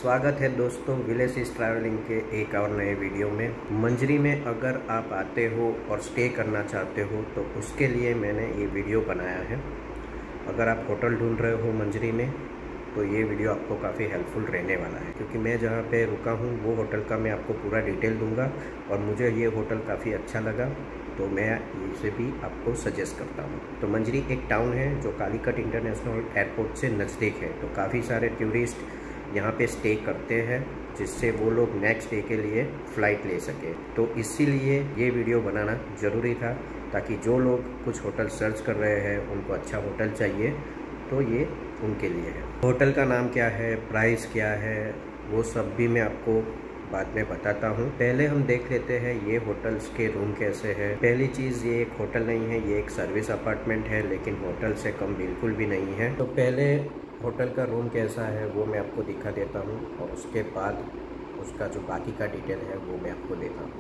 स्वागत है दोस्तों विलेज इज ट्रैवलिंग के एक और नए वीडियो में। मंजरी में अगर आप आते हो और स्टे करना चाहते हो तो उसके लिए मैंने ये वीडियो बनाया है। अगर आप होटल ढूंढ रहे हो मंजरी में तो ये वीडियो आपको काफ़ी हेल्पफुल रहने वाला है, क्योंकि मैं जहाँ पे रुका हूँ वो होटल का मैं आपको पूरा डिटेल दूँगा और मुझे ये होटल काफ़ी अच्छा लगा तो मैं इसे भी आपको सजेस्ट करता हूँ। तो मंजरी एक टाउन है जो कालीकट इंटरनेशनल एयरपोर्ट से नज़दीक है, तो काफ़ी सारे टूरिस्ट यहाँ पे स्टे करते हैं जिससे वो लोग नेक्स्ट डे के लिए फ़्लाइट ले सके। तो इसीलिए ये वीडियो बनाना ज़रूरी था, ताकि जो लोग कुछ होटल सर्च कर रहे हैं उनको अच्छा होटल चाहिए तो ये उनके लिए है। होटल का नाम क्या है, प्राइस क्या है, वो सब भी मैं आपको बाद में बताता हूँ। पहले हम देख लेते हैं ये होटल्स के रूम कैसे हैं। पहली चीज़, ये एक होटल नहीं है, ये एक सर्विस अपार्टमेंट है, लेकिन होटल से कम बिल्कुल भी नहीं है। तो पहले होटल का रूम कैसा है वो मैं आपको दिखा देता हूँ और उसके बाद उसका जो बाकी का डिटेल है वो मैं आपको देता हूँ।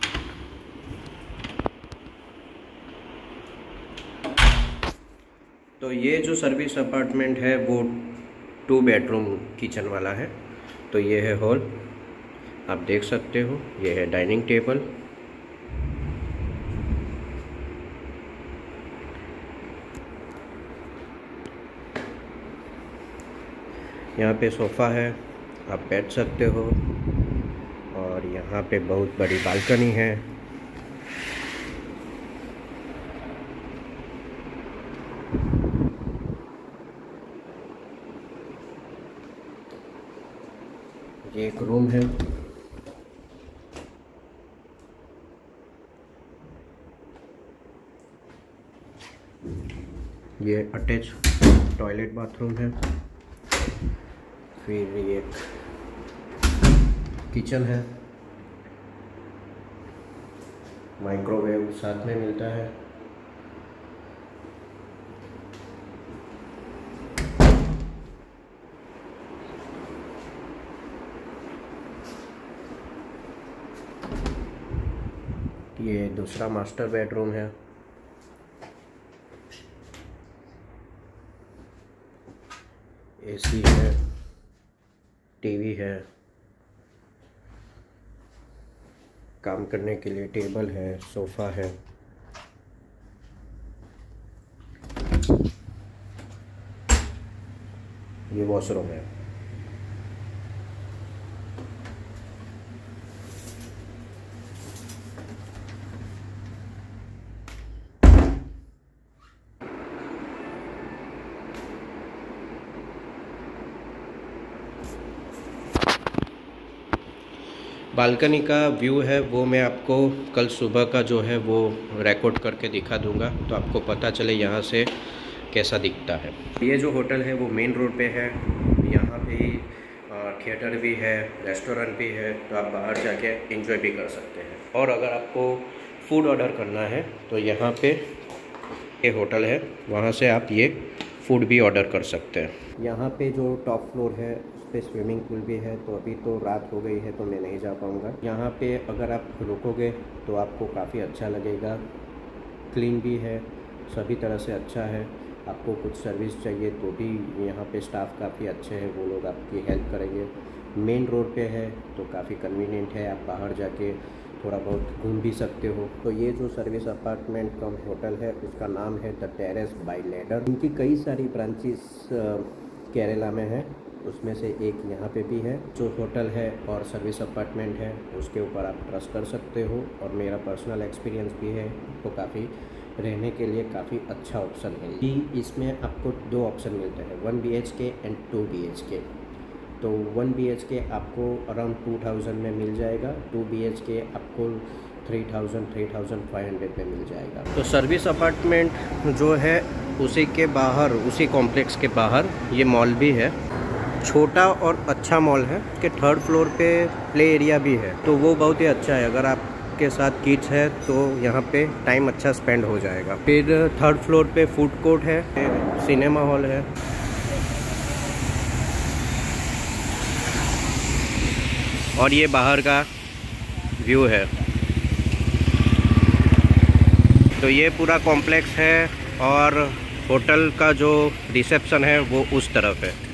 तो ये जो सर्विस अपार्टमेंट है वो 2 बेडरूम किचन वाला है। तो ये है हॉल, आप देख सकते हो। ये है डाइनिंग टेबल, यहाँ पे सोफ़ा है, आप बैठ सकते हो और यहाँ पे बहुत बड़ी बालकनी है। ये एक रूम है, ये अटैच टॉयलेट बाथरूम है। फिर ये किचन है, माइक्रोवेव साथ में मिलता है। ये दूसरा मास्टर बेडरूम है। एसी है, टीवी है, काम करने के लिए टेबल है, सोफ़ा है। ये वॉशरूम है। बालकनी का व्यू है वो मैं आपको कल सुबह का जो है वो रिकॉर्ड करके दिखा दूंगा, तो आपको पता चले यहाँ से कैसा दिखता है। ये जो होटल है वो मेन रोड पे है। यहाँ पे थिएटर भी है, रेस्टोरेंट भी है, तो आप बाहर जाके एंजॉय भी कर सकते हैं। और अगर आपको फूड ऑर्डर करना है तो यहाँ पे ये होटल है, वहाँ से आप ये फूड भी ऑर्डर कर सकते हैं। यहाँ पे जो टॉप फ्लोर है उस पर स्विमिंग पूल भी है, तो अभी तो रात हो गई है तो मैं नहीं जा पाऊँगा। यहाँ पे अगर आप रुकोगे तो आपको काफ़ी अच्छा लगेगा, क्लीन भी है, सभी तरह से अच्छा है। आपको कुछ सर्विस चाहिए तो भी यहाँ पे स्टाफ काफ़ी अच्छे हैं, वो लोग आपकी हेल्प करेंगे। मेन रोड पे है तो काफ़ी कन्वीनियंट है, आप बाहर जाके थोड़ा बहुत घूम भी सकते हो। तो ये जो सर्विस अपार्टमेंट कम होटल है उसका नाम है द टेरेस बाय लैडर। इनकी कई सारी ब्रांचेस केरला में है, उसमें से एक यहाँ पे भी है। जो होटल है और सर्विस अपार्टमेंट है उसके ऊपर आप ट्रस्ट कर सकते हो और मेरा पर्सनल एक्सपीरियंस भी है, तो काफ़ी रहने के लिए काफ़ी अच्छा ऑप्शन है। इसमें आपको 2 ऑप्शन मिलते हैं, 1 BHK एंड 2 BHK। तो 1 BHK आपको अराउंड 2000 में मिल जाएगा, 2 BHK आपको 3500 में मिल जाएगा। तो सर्विस अपार्टमेंट जो है उसी के बाहर, उसी कॉम्प्लेक्स के बाहर ये मॉल भी है, छोटा और अच्छा मॉल है कि 3rd फ्लोर पे प्ले एरिया भी है, तो वो बहुत ही अच्छा है। अगर आपके साथ किड्स है तो यहाँ पे टाइम अच्छा स्पेंड हो जाएगा। फिर 3rd फ्लोर पे फूड कोर्ट है, सिनेमा हॉल है। और ये बाहर का व्यू है। तो ये पूरा कॉम्प्लेक्स है और होटल का जो रिसेप्शन है वो उस तरफ है।